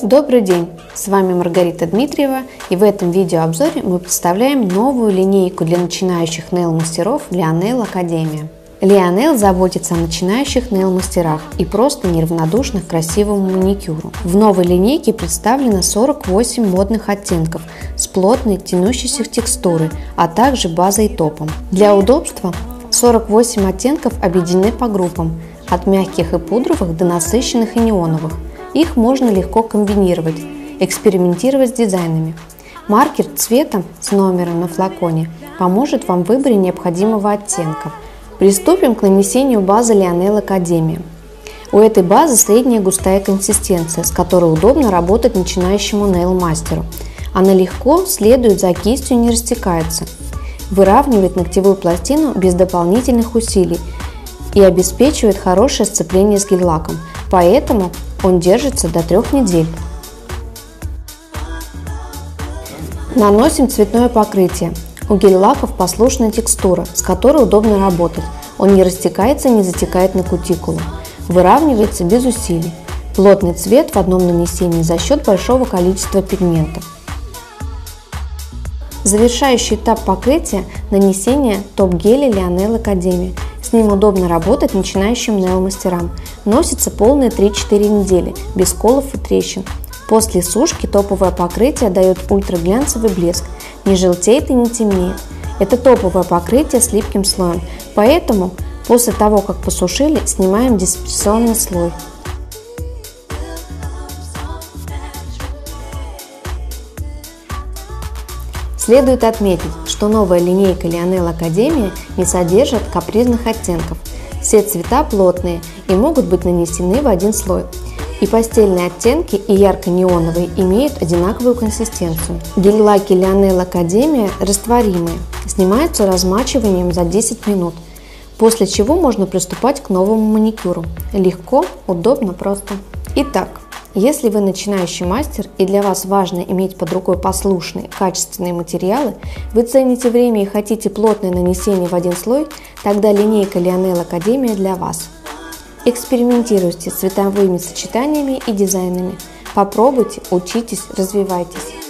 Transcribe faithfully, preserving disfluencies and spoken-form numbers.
Добрый день! С вами Маргарита Дмитриева, и в этом видеообзоре мы представляем новую линейку для начинающих нейл-мастеров Lionel Академия. Lionel заботится о начинающих нейл-мастерах и просто неравнодушных к красивому маникюру. В новой линейке представлено сорок восемь модных оттенков с плотной тянущейся текстурой, а также базой и топом. Для удобства сорок восемь оттенков объединены по группам, от мягких и пудровых до насыщенных и неоновых. Их можно легко комбинировать, экспериментировать с дизайнами. Маркер цвета с номером на флаконе поможет вам в выборе необходимого оттенка. Приступим к нанесению базы Lionel Академия. У этой базы средняя густая консистенция, с которой удобно работать начинающему нейл-мастеру. Она легко следует за кистью и не растекается, выравнивает ногтевую пластину без дополнительных усилий и обеспечивает хорошее сцепление с гель-лаком, поэтому он держится до трех недель. Наносим цветное покрытие. У гель-лаков послушная текстура, с которой удобно работать. Он не растекается и не затекает на кутикулу. Выравнивается без усилий. Плотный цвет в одном нанесении за счет большого количества пигментов. Завершающий этап покрытия – нанесение топ-геля Lionel Академия. С ним удобно работать начинающим нейл-мастерам. Носится полные три-четыре недели, без сколов и трещин. После сушки топовое покрытие дает ультраглянцевый блеск, не желтеет и не темнеет. Это топовое покрытие с липким слоем, поэтому после того, как посушили, снимаем дисперсионный слой. Следует отметить, что новая линейка Lionel Академия не содержит капризных оттенков. Все цвета плотные и могут быть нанесены в один слой. И пастельные оттенки, и ярко-неоновые имеют одинаковую консистенцию. Гель-лаки Lionel Академия растворимые, снимаются размачиванием за десять минут, после чего можно приступать к новому маникюру. Легко, удобно, просто. Итак, если вы начинающий мастер и для вас важно иметь под рукой послушные, качественные материалы, вы цените время и хотите плотное нанесение в один слой, тогда линейка Lionel Академия для вас. Экспериментируйте с цветовыми сочетаниями и дизайнами. Попробуйте, учитесь, развивайтесь.